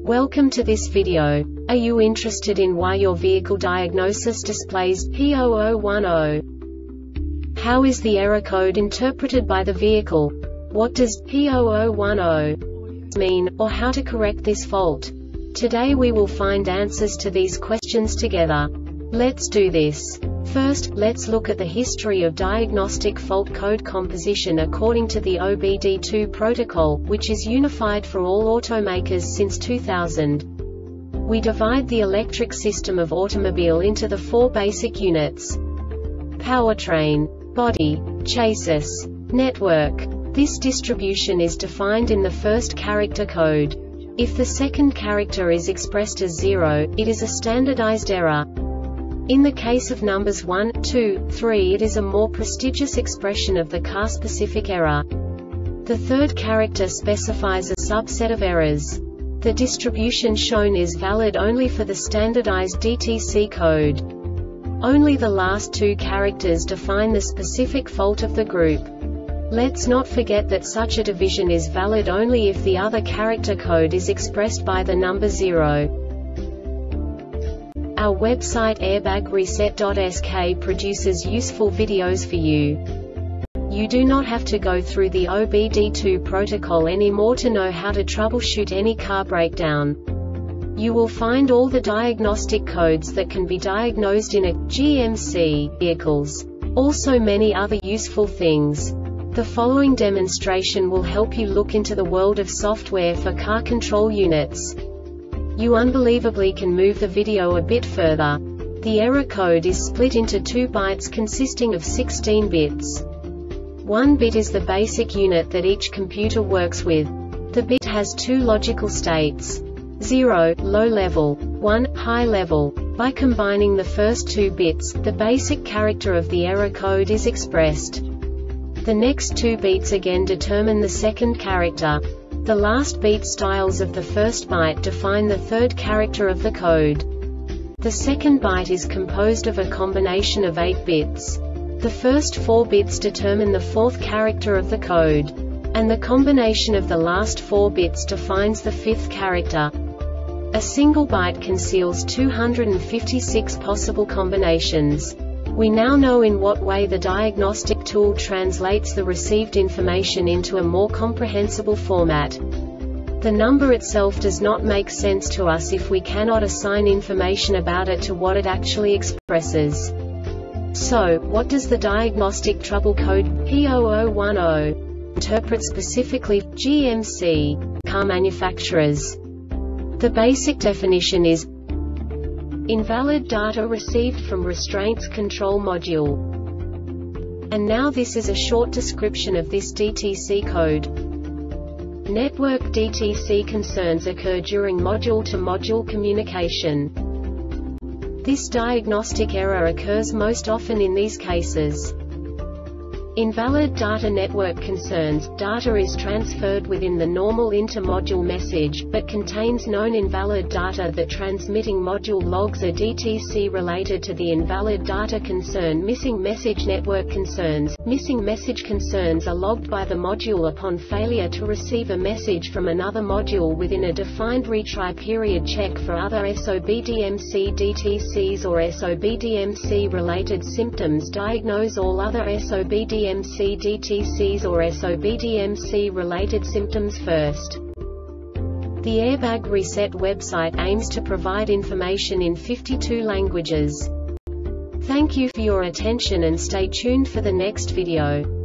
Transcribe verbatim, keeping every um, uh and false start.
Welcome to this video. Are you interested in why your vehicle diagnosis displays P zero zero one zero? How is the error code interpreted by the vehicle? What does P zero zero one zero mean, or how to correct this fault? Today we will find answers to these questions together. Let's do this. First, let's look at the history of diagnostic fault code composition according to the O B D two protocol, which is unified for all automakers since two thousand. We divide the electric system of automobile into the four basic units: powertrain, body, chassis, network. This distribution is defined in the first character code. If the second character is expressed as zero, it is a standardized error. In the case of numbers one, two, three, it is a more prestigious expression of the car-specific error. The third character specifies a subset of errors. The distribution shown is valid only for the standardized D T C code. Only the last two characters define the specific fault of the group. Let's not forget that such a division is valid only if the other character code is expressed by the number zero. Our website airbag reset dot S K produces useful videos for you. You do not have to go through the O B D two protocol anymore to know how to troubleshoot any car breakdown. You will find all the diagnostic codes that can be diagnosed in a G M C vehicles. Also many other useful things. The following demonstration will help you look into the world of software for car control units. You unbelievably can move the video a bit further. The error code is split into two bytes consisting of sixteen bits. One bit is the basic unit that each computer works with. The bit has two logical states: zero, low level, one, high level. By combining the first two bits, the basic character of the error code is expressed. The next two bits again determine the second character. The last beat styles of the first byte define the third character of the code. The second byte is composed of a combination of eight bits. The first four bits determine the fourth character of the code. And the combination of the last four bits defines the fifth character. A single byte conceals two hundred fifty-six possible combinations. We now know in what way the diagnostic tool translates the received information into a more comprehensible format. The number itself does not make sense to us if we cannot assign information about it to what it actually expresses. So, what does the diagnostic trouble code P zero zero one zero interpret specifically for G M C car manufacturers? The basic definition is invalid data received from restraints control module. And now this is a short description of this D T C code. Network D T C concerns occur during module-to-module communication. This diagnostic error occurs most often in these cases: invalid data network concerns. Data is transferred within the normal inter-module message, but contains known invalid data that transmitting module logs a D T C related to the invalid data concern. Missing message network concerns. Missing message concerns are logged by the module upon failure to receive a message from another module within a defined retry period. Check for other S O B D M C D T Cs or S O B D M C related symptoms. Diagnose all other S O B D M C D T Cs or S O B D M C related symptoms first. The Airbag Reset website aims to provide information in fifty-two languages. Thank you for your attention and stay tuned for the next video.